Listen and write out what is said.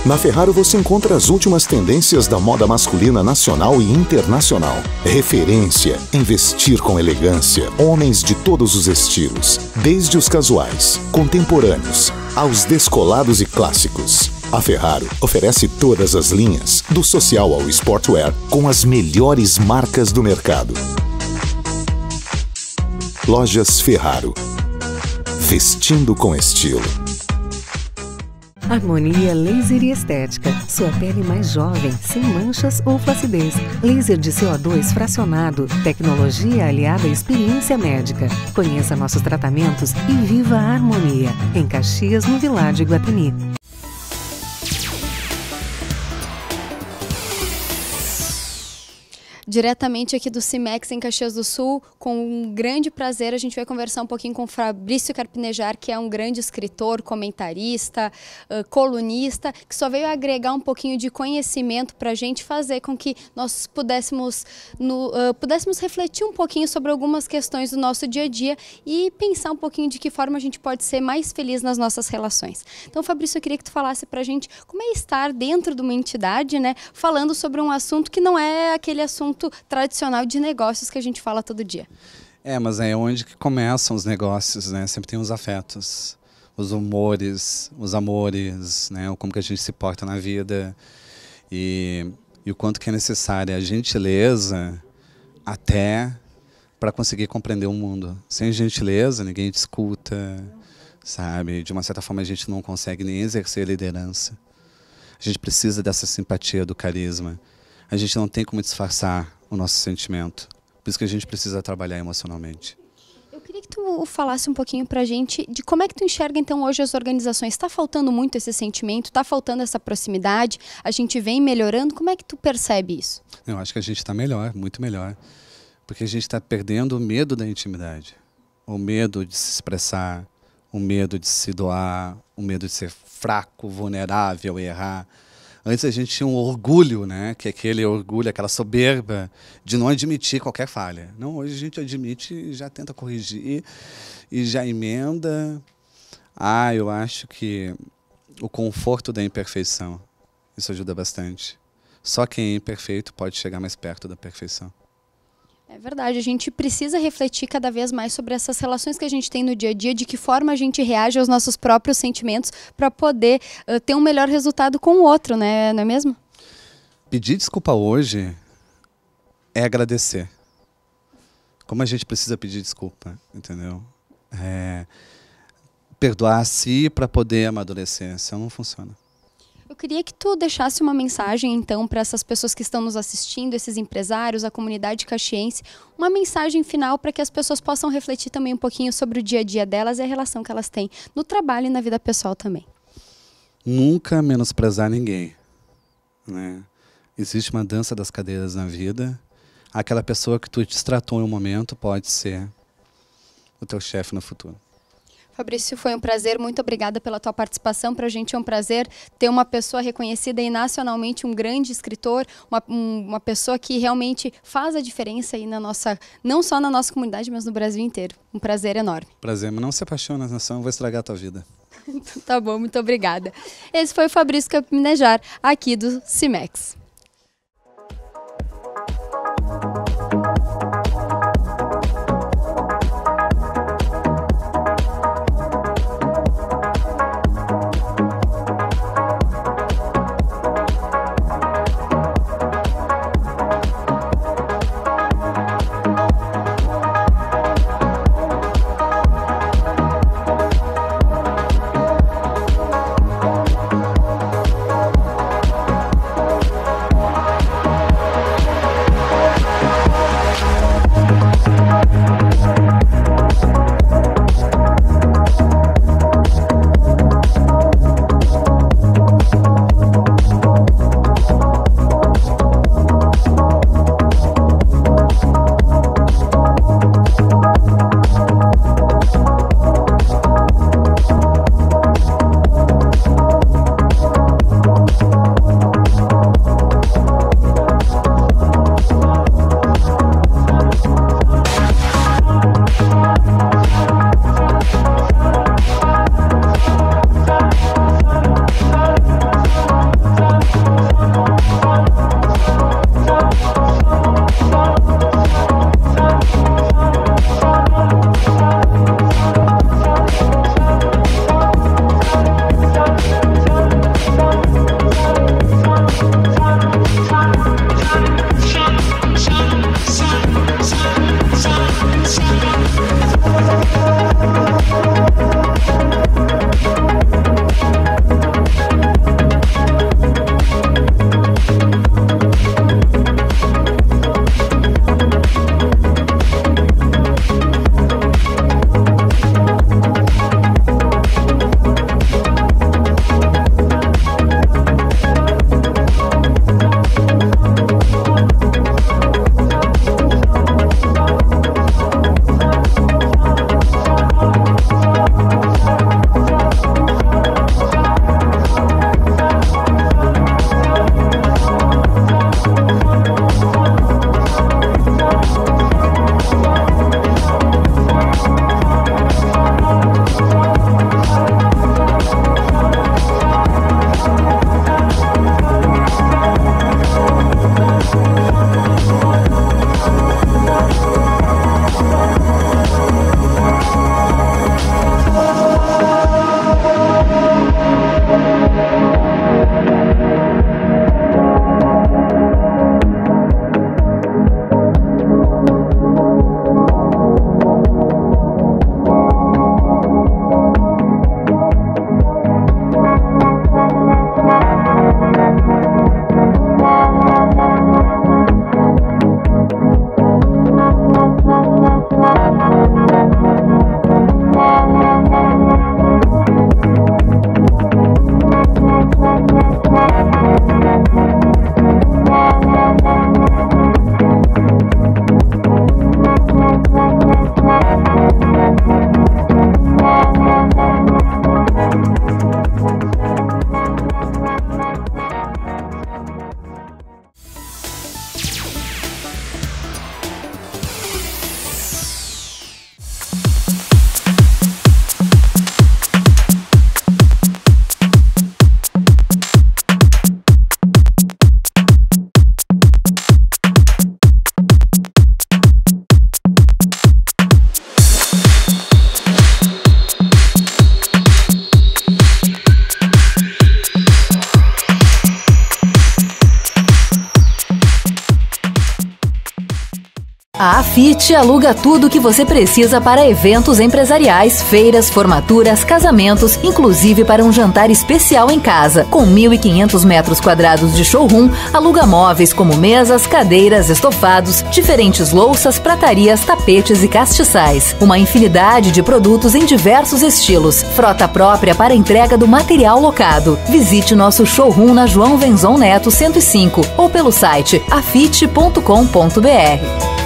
Na Ferraro você encontra as últimas tendências da moda masculina nacional e internacional. Referência em vestir com elegância, homens de todos os estilos, desde os casuais, contemporâneos, aos descolados e clássicos. A Ferraro oferece todas as linhas, do social ao sportwear, com as melhores marcas do mercado. Lojas Ferraro. Vestindo com estilo. Harmonia Laser e Estética. Sua pele mais jovem, sem manchas ou flacidez. Laser de CO2 fracionado. Tecnologia aliada à experiência médica. Conheça nossos tratamentos e viva a harmonia. Em Caxias, no Vilar de Iguatemi. Diretamente aqui do CIMEX em Caxias do Sul, com um grande prazer a gente vai conversar um pouquinho com o Fabrício Carpinejar, que é um grande escritor, comentarista, colunista, que só veio agregar um pouquinho de conhecimento para a gente fazer com que nós pudéssemos refletir um pouquinho sobre algumas questões do nosso dia a dia e pensar um pouquinho de que forma a gente pode ser mais feliz nas nossas relações. Então, Fabrício, eu queria que tu falasse para a gente como é estar dentro de uma entidade, né, falando sobre um assunto que não é aquele assunto tradicional de negócios que a gente fala todo dia. Mas é onde que começam os negócios, né? Sempre tem os afetos, os humores, os amores, né? Como que a gente se porta na vida e o quanto que é necessária a gentileza até para conseguir compreender o mundo. Sem gentileza, ninguém te escuta, sabe? De uma certa forma a gente não consegue nem exercer liderança. A gente precisa dessa simpatia, do carisma. A gente não tem como disfarçar o nosso sentimento. Por isso que a gente precisa trabalhar emocionalmente. Eu queria que tu falasse um pouquinho pra gente de como é que tu enxerga então hoje as organizações. Está faltando muito esse sentimento? Está faltando essa proximidade? A gente vem melhorando? Como é que tu percebe isso? Eu acho que a gente está melhor, muito melhor. Porque a gente está perdendo o medo da intimidade. O medo de se expressar, o medo de se doar, o medo de ser fraco, vulnerável, errar. Antes a gente tinha um orgulho, né? Que é aquele orgulho, aquela soberba de não admitir qualquer falha. Não, hoje a gente admite e já tenta corrigir e já emenda. Eu acho que o conforto da imperfeição, isso ajuda bastante. Só quem é imperfeito pode chegar mais perto da perfeição. É verdade, a gente precisa refletir cada vez mais sobre essas relações que a gente tem no dia a dia, de que forma a gente reage aos nossos próprios sentimentos para poder ter um melhor resultado com o outro, né? Não é mesmo? Pedir desculpa hoje é agradecer. Como a gente precisa pedir desculpa, entendeu? Perdoar a si para poder amadurecer, senão não funciona. Eu queria que tu deixasse uma mensagem, então, para essas pessoas que estão nos assistindo, esses empresários, a comunidade caxiense, uma mensagem final para que as pessoas possam refletir também um pouquinho sobre o dia a dia delas e a relação que elas têm no trabalho e na vida pessoal também. Nunca menosprezar ninguém, né? Existe uma dança das cadeiras na vida. Aquela pessoa que tu destratou em um momento pode ser o teu chefe no futuro. Fabrício, foi um prazer, muito obrigada pela tua participação. Para a gente é um prazer ter uma pessoa reconhecida aí nacionalmente, um grande escritor, uma pessoa que realmente faz a diferença aí na nossa, não só na nossa comunidade, mas no Brasil inteiro. Um prazer enorme. Prazer, mas não se apaixona, nação, eu vou estragar a tua vida. Tá bom, muito obrigada. Esse foi o Fabrício Carpinejar, aqui do CIMEX. A Afit aluga tudo o que você precisa para eventos empresariais, feiras, formaturas, casamentos, inclusive para um jantar especial em casa. Com 1.500 metros quadrados de showroom, aluga móveis como mesas, cadeiras, estofados, diferentes louças, pratarias, tapetes e castiçais. Uma infinidade de produtos em diversos estilos. Frota própria para entrega do material locado. Visite nosso showroom na João Venzon Neto 105 ou pelo site afit.com.br.